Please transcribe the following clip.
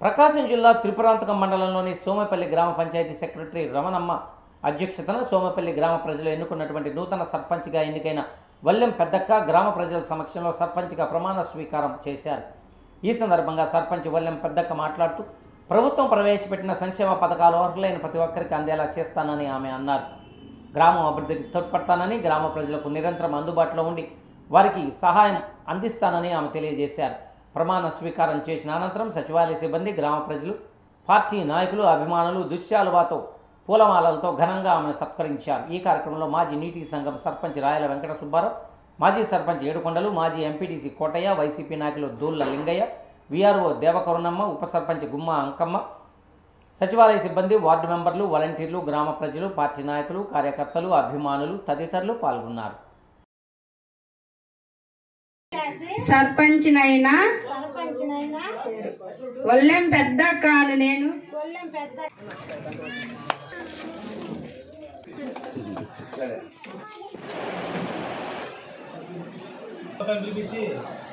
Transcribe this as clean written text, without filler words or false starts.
ప్రకాశం జిల్లా త్రిపురాంతకం మండలంలోని సోమపల్లి గ్రామ పంచాయతీ సెక్రటరీ రమణమ్మ అధ్యక్షతన సోమపల్లి గ్రామ ప్రజలు ఎన్నుకున్నటువంటి నూతన సర్పంచ్గా ఎన్నికైన వల్లెం పెద్దక్క గ్రామ ప్రజల సమక్షంలో సర్పంచ్గా ప్రమాణ స్వీకారం చేశారు. ఈ సందర్భంగా సర్పంచ్ వల్లెం పెద్దక్క మాట్లాడుతూ ప్రభుత్వం ప్రవేశపెట్టిన సంక్షేమ పథకాలు అర్హులైన ప్రతి ఒక్కరికి అందేలా చేస్తానని ఆమె అన్నారు. గ్రామం అభివృద్ధికి తోడ్పడతానని, గ్రామ ప్రజలకు నిరంతరం అందుబాటులో ఉండి వారికి సహాయం అందిస్తానని ఆమె తెలియజేశారు. ప్రమాణ స్వీకారం చేసిన అనంతరం సచివాలయ సిబ్బంది, గ్రామ ప్రజలు, పార్టీ నాయకులు, అభిమానులు దుశ్శాలువాతో పూలమాలలతో ఘనంగా ఆమెను సత్కరించారు. ఈ కార్యక్రమంలో మాజీ నీటి సంఘం సర్పంచ్ రాయల వెంకట సుబ్బారావు, మాజీ సర్పంచ్ ఏడుకొండలు, మాజీ ఎంపీటీసీ కోటయ్య, వైసీపీ నాయకులు దూళ్ల లింగయ్య, వీఆర్ఓ దేవకరుణమ్మ, ఉప సర్పంచ్ గుమ్మ అంకమ్మ, సచివాలయ సిబ్బంది, వార్డు మెంబర్లు, వాలంటీర్లు, గ్రామ ప్రజలు, పార్టీ నాయకులు, కార్యకర్తలు, అభిమానులు తదితరులు పాల్గొన్నారు. సర్పంచ్నైనా వల్లెం పెద్ద కాను నేను కంట్రీ